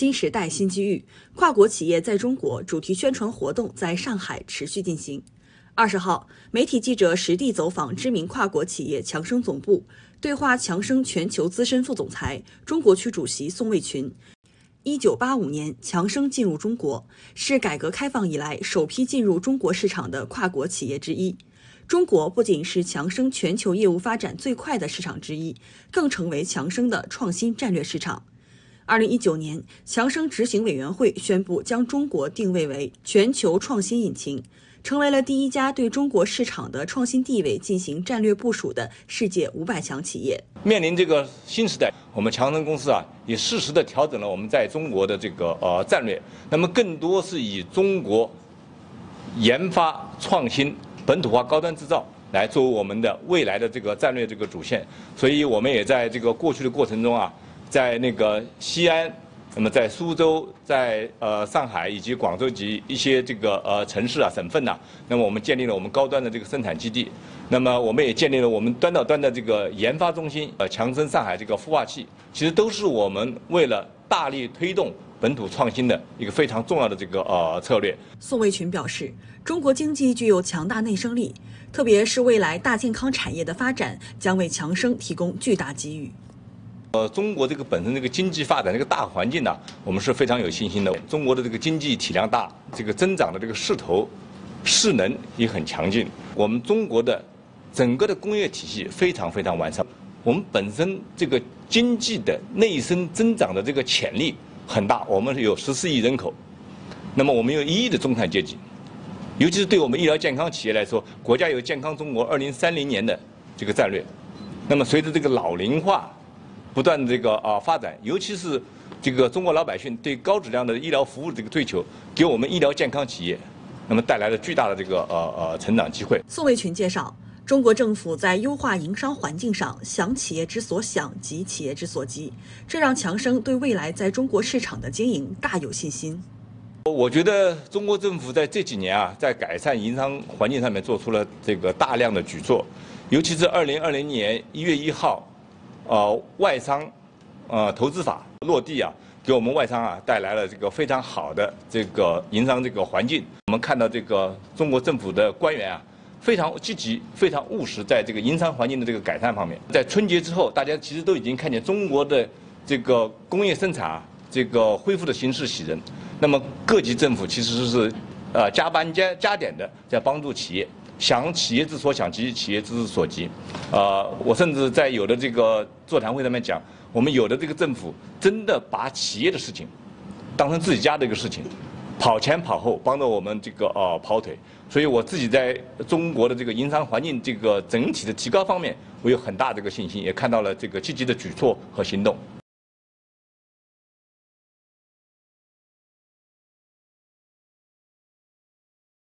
新时代新机遇，跨国企业在中国主题宣传活动在上海持续进行。20号，媒体记者实地走访知名跨国企业强生总部，对话强生全球资深副总裁、中国区主席宋卫群。1985年，强生进入中国，是改革开放以来首批进入中国市场的跨国企业之一。中国不仅是强生全球业务发展最快的市场之一，更成为强生的创新战略市场。2019年，强生执行委员会宣布将中国定位为全球创新引擎，成为了第一家对中国市场的创新地位进行战略部署的世界500强企业。 面临这个新时代，我们强生公司也适时地调整了我们在中国的这个战略，那么更多是以中国研发创新、本土化高端制造来作为我们的未来的这个战略这个主线。所以我们也在这个过去的过程中在那个西安，那么在苏州，在上海以及广州及一些这个城市省份那么我们建立了我们高端的这个生产基地，那么我们也建立了我们端到端的这个研发中心，强生上海这个孵化器，其实都是我们为了大力推动本土创新的一个非常重要的这个策略。 宋卫群表示，中国经济具有强大内生力，特别是未来大健康产业的发展将为强生提供巨大机遇。 中国这个本身这个经济发展这个大环境我们是非常有信心的。中国的这个经济体量大，这个增长的这个势头、势能也很强劲。我们中国的整个的工业体系非常非常完善，我们本身这个经济的内生增长的这个潜力很大。我们有14亿人口，那么我们有1亿的中产阶级，尤其是对我们医疗健康企业来说，国家有健康中国2030年的这个战略。那么随着这个老龄化不断的这个发展，尤其是这个中国老百姓对高质量的医疗服务的这个追求，给我们医疗健康企业那么带来了巨大的这个成长机会。 宋卫群介绍，中国政府在优化营商环境上想企业之所想，急企业之所急，这让强生对未来在中国市场的经营大有信心。 我觉得中国政府在这几年在改善营商环境上面做出了这个大量的举措，尤其是2020年1月1号。外商投资法落地给我们外商带来了这个非常好的这个营商这个环境。我们看到这个中国政府的官员非常积极、非常务实，在这个营商环境的这个改善方面。在春节之后，大家其实都已经看见中国的这个工业生产这个恢复的形势喜人。那么各级政府其实是加班加点的在帮助企业。想企业之所想，急企业之所急。我甚至在有的这个座谈会上面讲，我们有的这个政府真的把企业的事情当成自己家的一个事情，跑前跑后帮着我们这个跑腿。所以我自己在中国的这个营商环境这个整体的提高方面，我有很大的这个信心，也看到了这个积极的举措和行动。